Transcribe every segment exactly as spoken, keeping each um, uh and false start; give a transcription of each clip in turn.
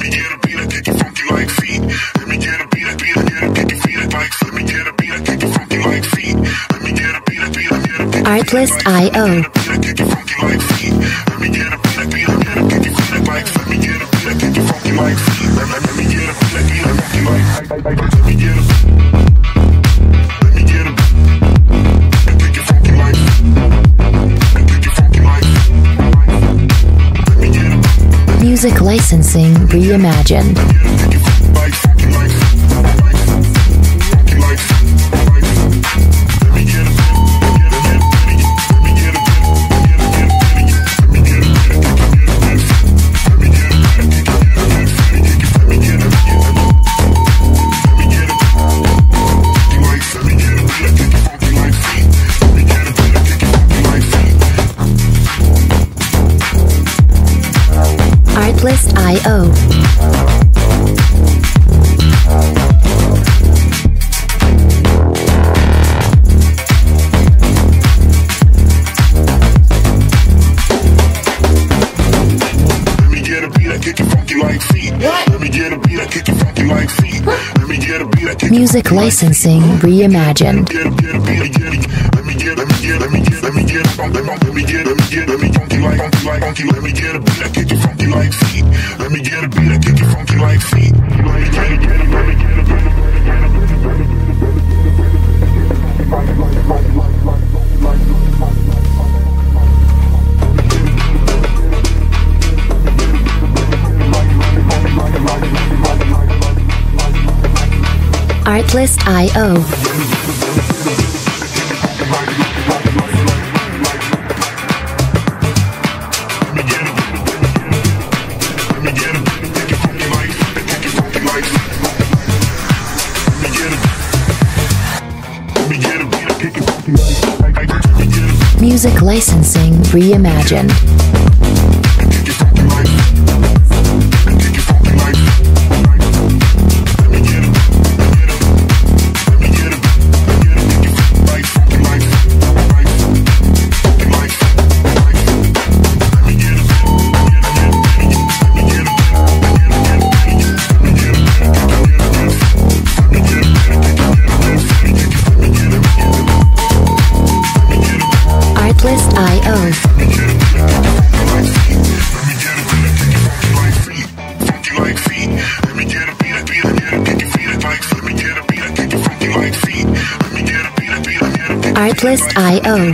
me get a beat, I kick it funky like feet. Let me get a beat, I beat, I get a kick it feet like. Let me get a beat, I kick it funky like feet. Let me get a beat, I beat, I get a kick it Artlist dot I O. Let me get a beat, I kick it funky like feet. Let me get a beat, I beat, I get a kick it feet like. Let me get a beat, I kick it funky like feet. Let me get a beat, I beat, I funky like. Let me get a Let me get a I kick it funky like. I kick it funky like. Let me get a Music licensing reimagined. Artlist dot I O. Music licensing reimagined. Artlist dot I O. Music licensing reimagined. Artlist dot I O. Artlist dot I O.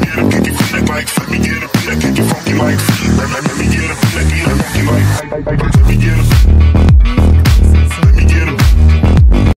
Let me get a